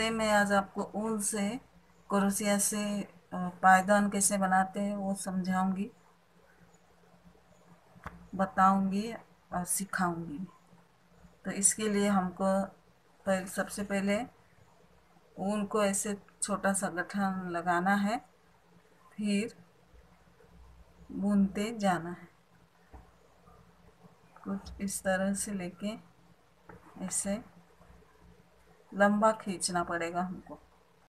इसलिए मैं आज आपको ऊन से क्रोशिया से पायदान कैसे बनाते हैं वो समझाऊंगी, बताऊंगी और सिखाऊंगी। तो इसके लिए हमको सबसे पहले ऊन को ऐसे छोटा सा गठन लगाना है, फिर बुनते जाना है। कुछ इस तरह से लेके ऐसे लंबा खींचना पड़ेगा हमको।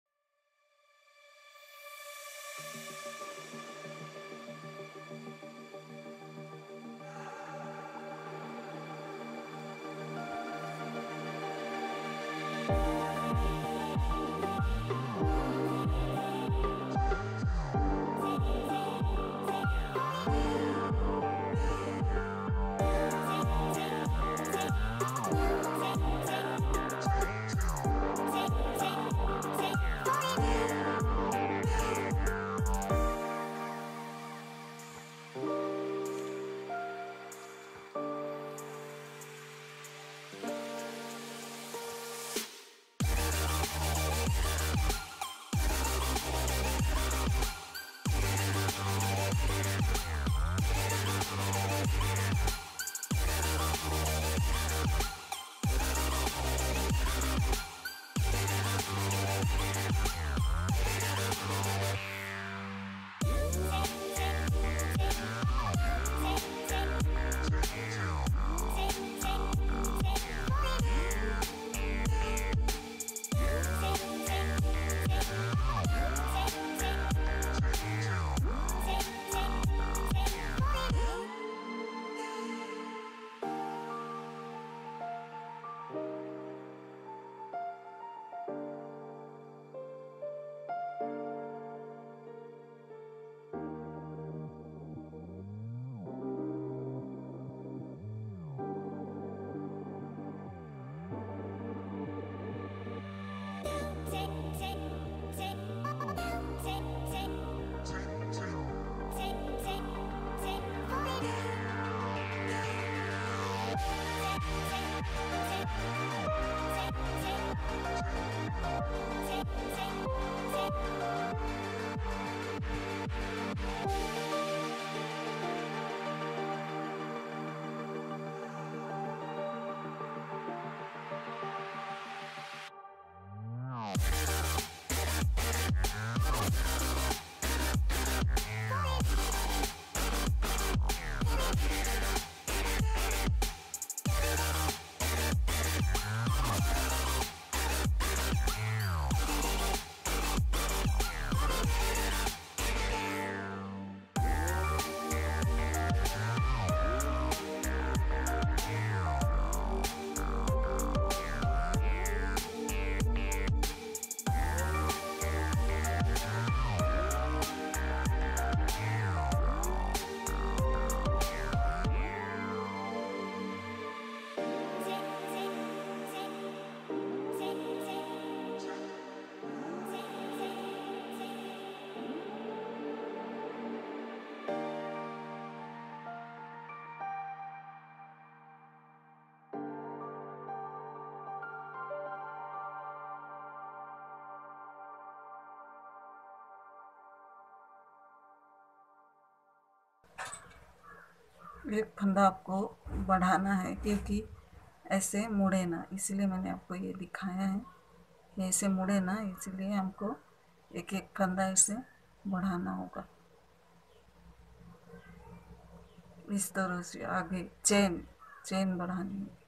एक फंदा आपको बढ़ाना है क्योंकि ऐसे मुड़े ना, इसलिए मैंने आपको ये दिखाया है कि ऐसे मुड़े ना, इसलिए हमको एक एक फंदा ऐसे बढ़ाना होगा। इस तरह से आगे चेन चेन बढ़ानी है।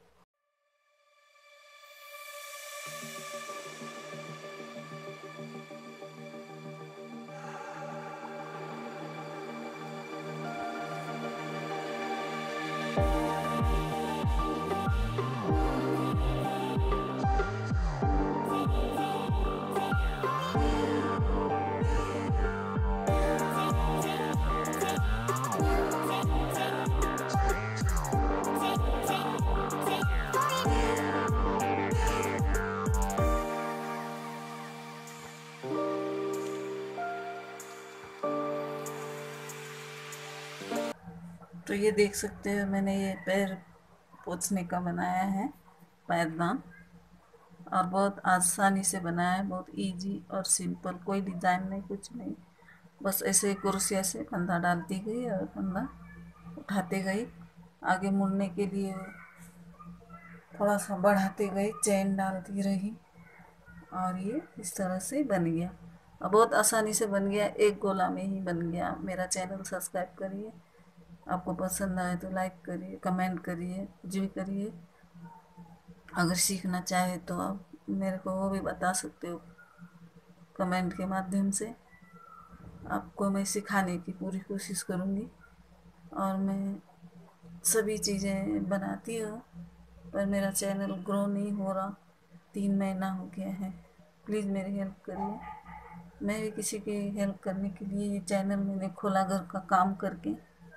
तो ये देख सकते हैं मैंने ये पैर पोंछने का बनाया है पैरदान। और बहुत आसानी से बनाया है, बहुत इजी और सिंपल, कोई डिज़ाइन नहीं, कुछ नहीं। बस ऐसे कुर्सिया से फंदा डालती गई और फंदा उठाते गई, आगे मुड़ने के लिए थोड़ा सा बढ़ाते गई, चेन डालती रही और ये इस तरह से बन गया। अब बहुत आसानी से बन गया, एक गोला में ही बन गया। मेरा चैनल सब्सक्राइब करिए, आपको पसंद आए तो लाइक करिए, कमेंट करिए, कुछ भी करिए। अगर सीखना चाहे तो आप मेरे को वो भी बता सकते हो कमेंट के माध्यम से। आपको मैं सिखाने की पूरी कोशिश करूँगी। और मैं सभी चीज़ें बनाती हूँ, पर मेरा चैनल ग्रो नहीं हो रहा, 3 महीना हो गया है। प्लीज़ मेरी हेल्प करिए। मैं भी किसी की हेल्प करने के लिए ये चैनल मैंने खोला, घर का काम करके,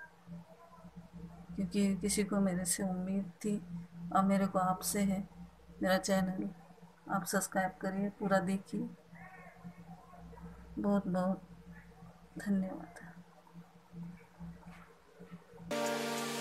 क्योंकि किसी को मेरे से उम्मीद थी और मेरे को आपसे है। मेरा चैनल आप सब्सक्राइब करिए, पूरा देखिए। बहुत बहुत धन्यवाद।